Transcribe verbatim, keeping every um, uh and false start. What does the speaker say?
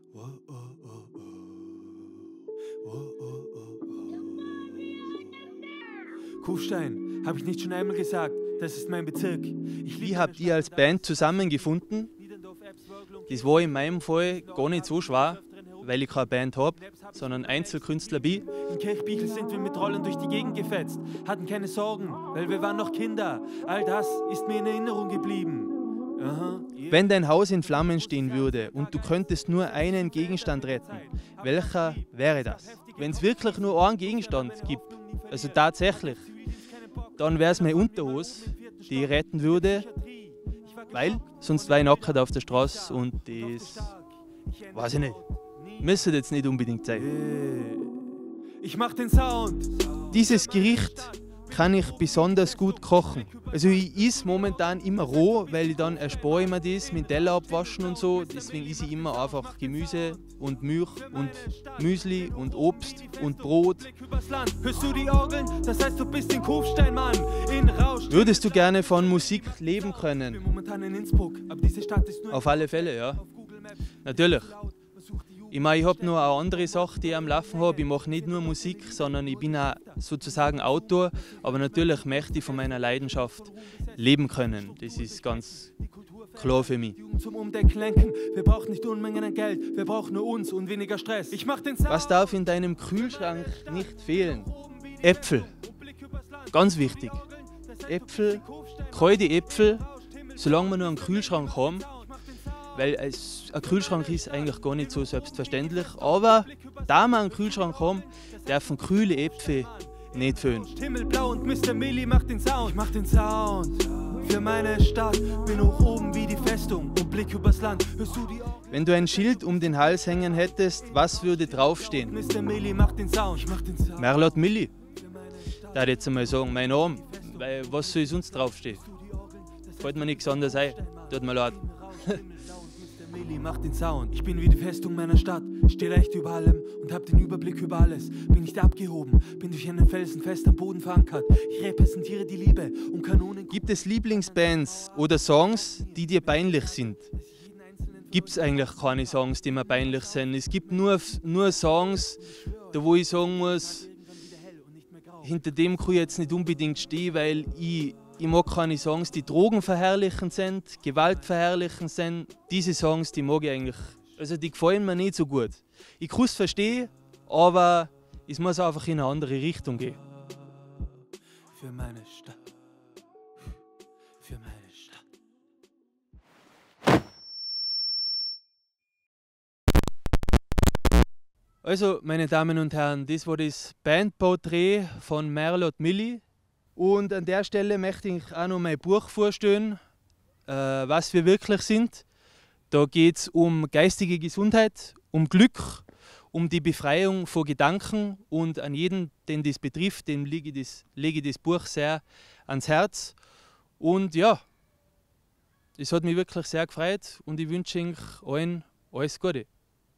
Kufstein, habe ich nicht schon einmal gesagt, das ist mein Bezirk. Ich Wie habt ihr als Band zusammengefunden? Das war in meinem Fall gar nicht so schwer, weil ich keine Band habe, sondern Einzelkünstler bin. In Kirchbichl sind wir mit Rollen durch die Gegend gefetzt, hatten keine Sorgen, weil wir waren noch Kinder. All das ist mir in Erinnerung geblieben. Aha. Wenn dein Haus in Flammen stehen würde und du könntest nur einen Gegenstand retten, welcher wäre das? Wenn es wirklich nur einen Gegenstand gibt, also tatsächlich, dann wäre es meine Unterhose, die ich retten würde, weil sonst wäre ich nackt auf der Straße und das, weiß ich nicht, müsste jetzt nicht unbedingt sein. Ich mach den Sound. Dieses Gericht kann ich besonders gut kochen. Also ich esse momentan immer roh, weil ich dann erspare ich mir das mit dem Teller abwaschen und so. Deswegen esse ich immer einfach Gemüse und Milch und Müsli und Obst und Brot. Hörst du die Orgeln? Das heißt, du bist in Kufstein, Mann. In Rausch. Würdest du gerne von Musik leben können? Momentan in Innsbruck, aber diese Stadt ist nur Auf alle Fälle, ja. Natürlich. Ich meine, ich habe noch eine andere Sache, die ich am Laufen habe. Ich mache nicht nur Musik, sondern ich bin auch sozusagen Autor. Aber natürlich möchte ich von meiner Leidenschaft leben können. Das ist ganz klar für mich. Zum Umdenken lenken. Wir brauchen nicht Unmengen an Geld, wir brauchen nur uns und weniger Stress. Ich mach den Sound. Was darf in deinem Kühlschrank nicht fehlen? Äpfel. Ganz wichtig. Äpfel, kalte Äpfel, solange wir nur einen Kühlschrank haben. Weil ein Kühlschrank ist eigentlich gar nicht so selbstverständlich. Aber da wir einen Kühlschrank haben, dürfen kühle Äpfel nicht fehlen. Himmelblau und Mister Milli macht den Sound. Ich mach den Sound für meine Stadt. Bin hoch oben wie die Festung und Blick übers Land. Hörst du die Orgeln? Wenn du ein Schild um den Hals hängen hättest, was würde draufstehen? Mister Milli macht den Sound. Ich mach den Sound. Merlot Milli. Da jetzt einmal sagen, mein Name. Weil was soll sonst draufstehen? Fällt mir nichts anderes ein. Tut mir leid. Milli macht den Sound. Ich bin wie die Festung meiner Stadt, stehe recht über allem und hab den Überblick über alles. Bin nicht abgehoben, bin durch einen Felsen fest am Boden verankert. Ich repräsentiere die Liebe und Kanonen. Gibt es Lieblingsbands oder Songs, die dir peinlich sind? Gibt es eigentlich keine Songs, die mir peinlich sind. Es gibt nur, nur Songs, da wo ich sagen muss, hinter dem kann ich jetzt nicht unbedingt stehen, weil ich Ich mag keine Songs, die Drogen verherrlichen sind, Gewalt verherrlichen sind. Diese Songs, die mag ich eigentlich, also die gefallen mir nicht so gut. Ich kann es verstehen, aber es muss einfach in eine andere Richtung gehen. Für meine Stadt. Für meine Stadt. Also, meine Damen und Herren, das war das Bandporträt von Merlot Milli. Und an der Stelle möchte ich auch noch mein Buch vorstellen, äh, was wir wirklich sind. Da geht es um geistige Gesundheit, um Glück, um die Befreiung von Gedanken und an jeden, den das betrifft, dem lege ich das, lege ich das Buch sehr ans Herz. Und ja, es hat mich wirklich sehr gefreut und ich wünsche euch allen alles Gute.